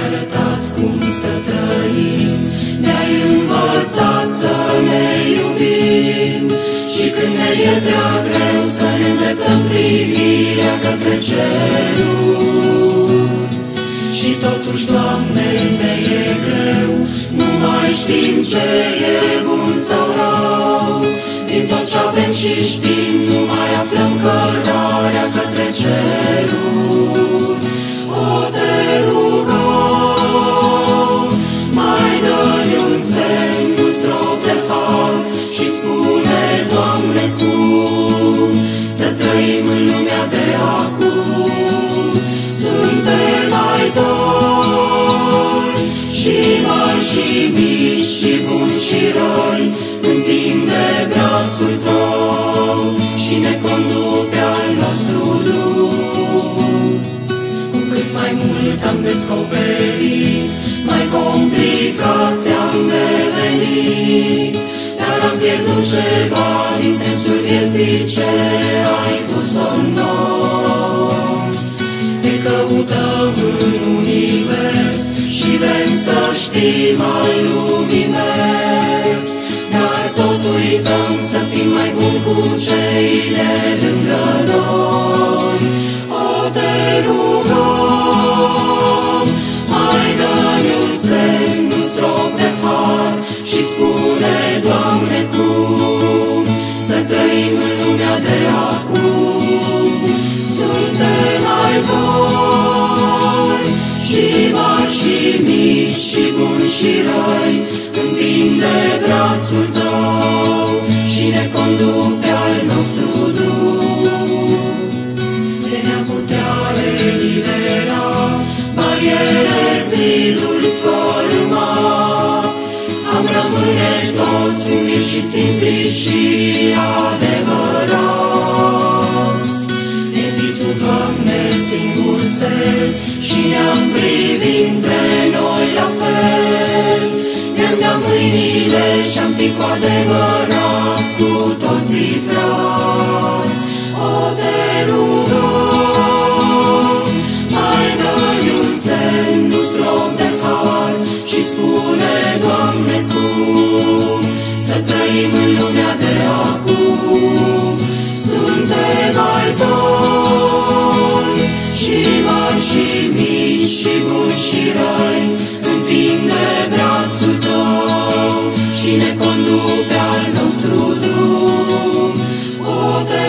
arătat cum să trăim, ne-ai învățat să ne iubim. Și când ne e prea greu să ne îndreptăm privirea către ceruri. Și totuși, Doamne, ne e greu, nu mai știm ce e bun sau rău. Din tot ce avem și știm, nu mai aflăm cărarea către ceruri. O, te rugăm, mai dă-ne un semn, un strop de har și spune, Doamne, cum să trăim în lumea de acum. Suntem ai Tăi și mari și mici și buni și răi, întinde brațul Tău și ne conduc pe al nostru drum. Cu cât mai mult am descoperit, mai complicați am devenit, dar am pierdut ceva din sensul vieții ce ai pus-o în noi. Te căutăm în univers și vrem să știm al lumii mers, dar tot uităm să fim mai buni cu cei de lângă noi. O, te rugăm, mai dă-ne un semn, un strop de har și spune, Doamne, cum să trăim în lumea de acum. Suntem ai Tăi și mari și mici și buni și răi, întinde brațul Tău și ne conduc pe al nostru drum. De ne-am putea elibera bariere, ziduri sfărâma, am rămâne toți umili și simpli și adevărați. Ne fi Tu, Doamne, singur cel și ne-am privit între noi la fel. Ne-am dat mâinile și-am fi cu adevărat cu toții frați. O, te rugăm, mai dă-ne un semn, un strop de har și spune, Doamne, cum să trăim în lumea de acum. Suntem ai Tăi și mari și mici și buni și răi, întinde brațul Tău și ne conduc pe al nostru drum. O, te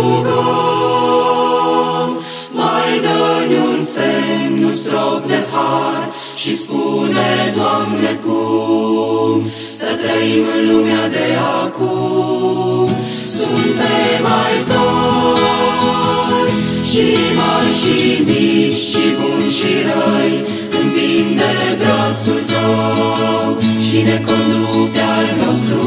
rugăm, mai dă-ne un semn, un strop de har și spune, Doamne, cum să trăim în lumea de acum. Suntem ai Tăi și mari și mici și buni și răi, întinde brațul Tău și ne conduc pe al nostru